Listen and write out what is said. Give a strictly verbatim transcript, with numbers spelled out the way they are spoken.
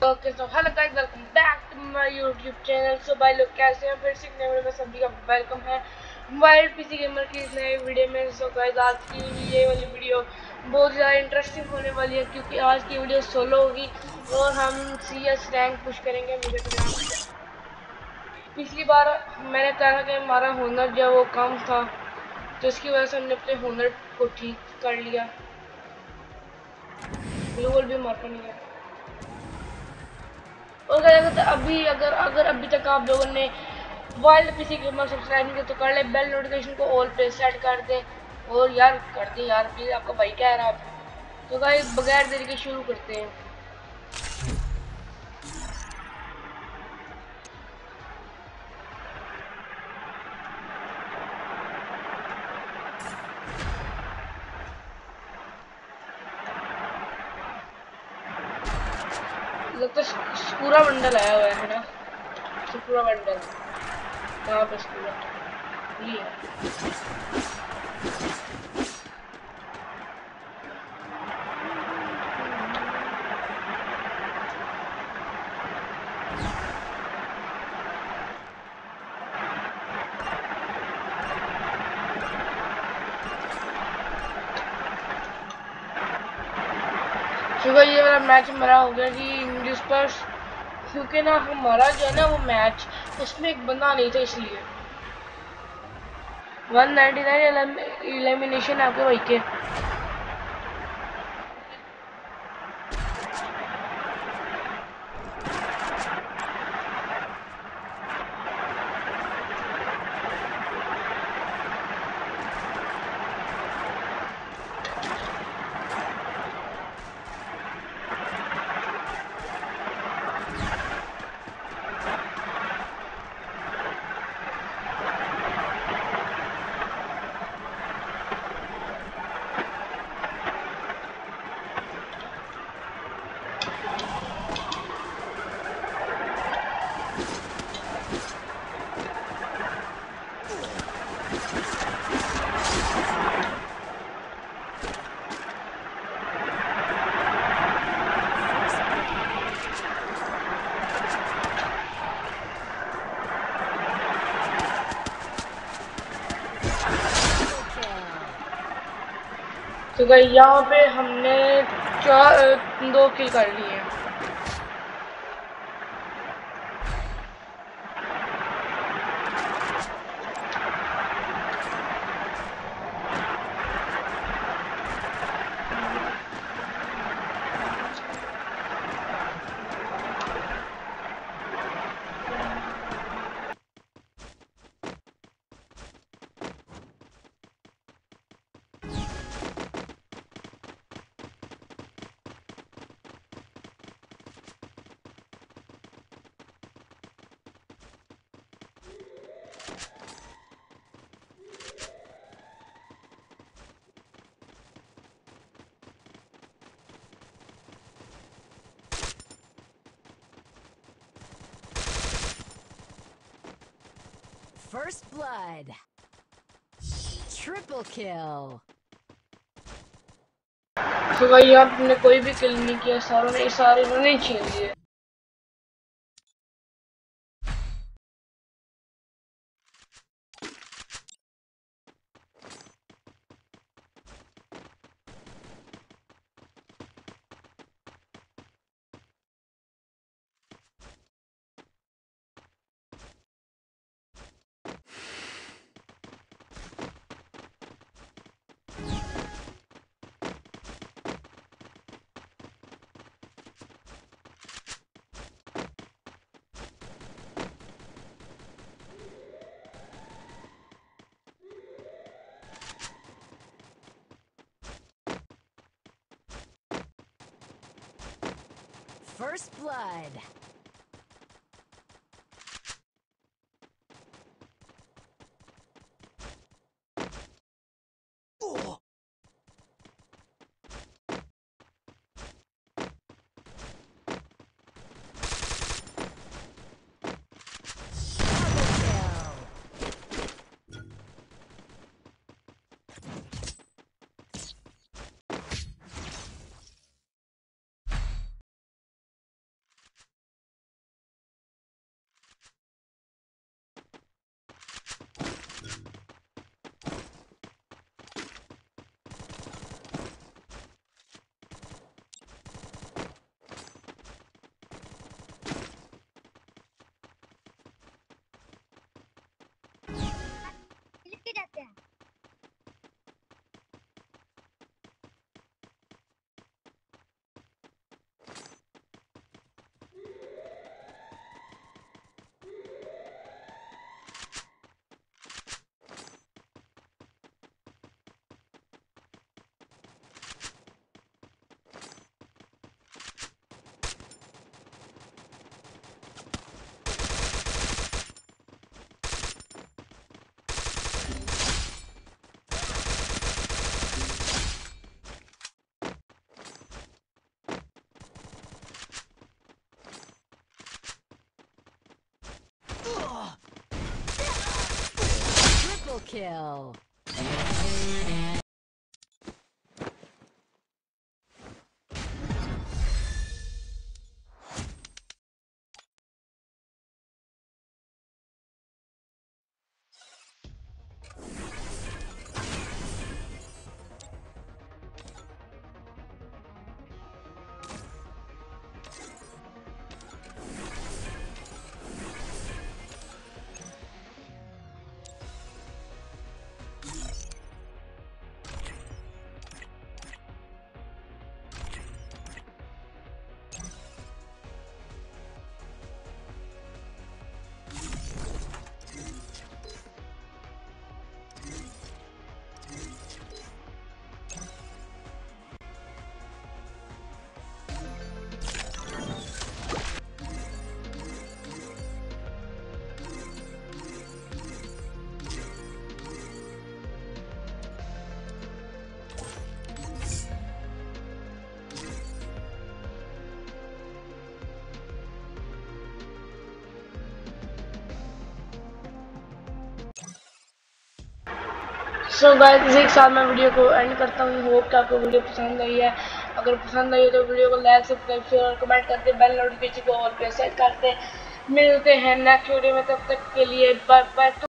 Okay so hello guys, welcome back to my YouTube channel. So भाई लोग कैसे हैं? फिर से एक नए वीडियो में सभी का वेलकम है वाइल्ड पीसी गेमर की इस नए वीडियो में। सो गाइस, आज की ये वाली वीडियो बहुत ज़्यादा इंटरेस्टिंग होने वाली है क्योंकि आज की वीडियो सोलो होगी और हम सी एस रैंक पुश करेंगे। मुझे पिछली बार मैंने कहा कि हमारा हुनर जो वो कम था, तो इसकी वजह से हमने अपने हुनर को ठीक कर लिया। ग्लोबल भी मारता नहीं है। और अगर अभी अगर अगर अभी तक आप लोगों ने वाइल्ड पीसी गेमर सब्सक्राइब नहीं किया तो कर ले, बेल नोटिफिकेशन को ऑल पे सेट कर दे। और यार कर दे यार प्लीज, आपका भाई कह रहा है। तो गाइस बगैर देरी के शुरू करते हैं। लगता है पूरा बंडल आया हुआ है ना, पूरा बंडल कहाँ पे पूरा ये सुबह ये वाला मैच हमारा हो गया कि इंग्लिश पर, क्योंकि ना हमारा जो है ना वो मैच उसमें एक बंदा नहीं था, इसलिए वन नाइनटी नाइन एलिमिनेशन आपके भाई के। तो भाई यहाँ पे हमने चार दो किल कर लिए हैं। First blood. Triple kill. तो भाई यहाँ हमने कोई भी किल नहीं किया, सारों ने सारे इन्होंने छीन लिए। First blood. Oh. kill. So guys इसी के साथ मैं वीडियो को एंड करता हूँ। होप कि आपको वीडियो पसंद आई है। अगर पसंद आई है तो वीडियो को लाइक सब्सक्राइब शेयर और कमेंट करके बेल नोटिफिकेशन को ऑल पे सेट करते मिलते हैं नेक्स्ट वीडियो में। तब तक के लिए बाय बाय।